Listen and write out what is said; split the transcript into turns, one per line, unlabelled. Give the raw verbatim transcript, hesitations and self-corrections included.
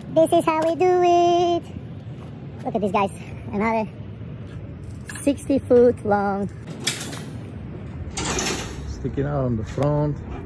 This is how we do it. Look at this, guys. Another sixty foot long.
Sticking out on the front.